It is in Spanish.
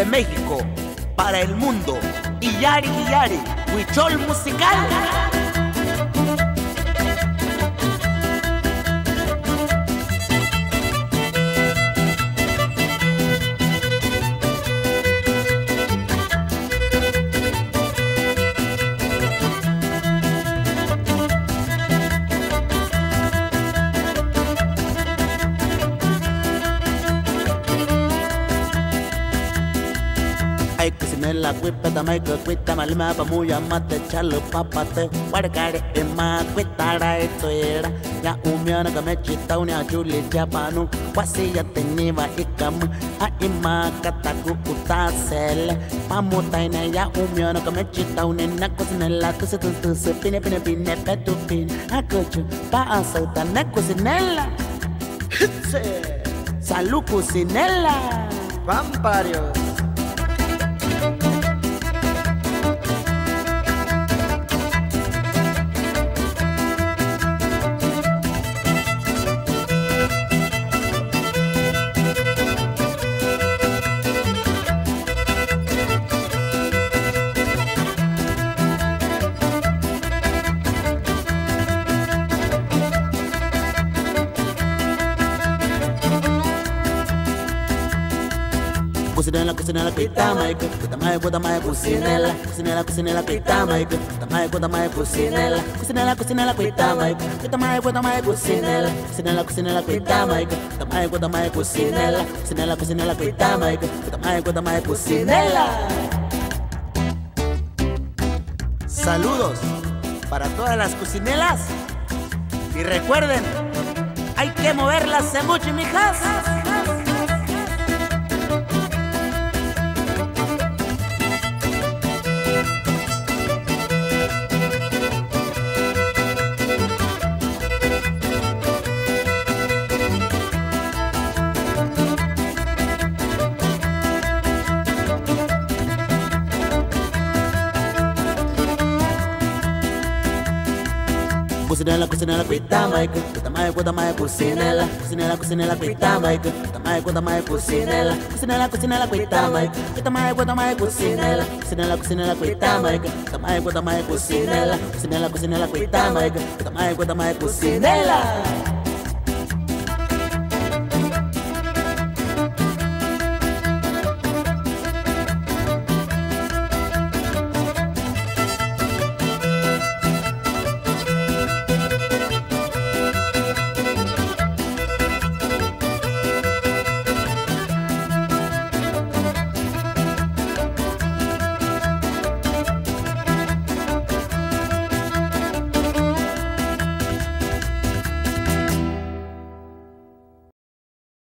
desde México para el mundo. Iyari Iyari, Huichol musical. Ay, kusinela kwipeta maiko kwita malima pamuya mate chalo papate wargare ema kwitara etoera ya umiana kamechita unia juli japanu wasiya teniva ikamu a ima kataku utasele pamutaina ya umiana kamechita unena kusinela kusitu pine pine pine petu pine akochu pa asauta ne kusinela salud kusinela Pamparios. Kusinela kusinela kwita maiko kwita mai kusinela kusinela kwita maiko kwita mai kusinela kusinela kwita maiko kwita mai kusinela kusinela kwita maiko kwita mai kusinela kusinela kwita maiko kwita mai kusinela. Saludos para todas las cocinelas y recuerden, hay que moverlas mucho, mijas. Kusinela kwita maiko kwita mai kusinela kusinela kwita maiko kwita mai kusinela kusinela kwita maiko kwita mai kusinela kusinela kwita maiko kwita mai kusinela kusinela kwita maiko kwita mai kusinela.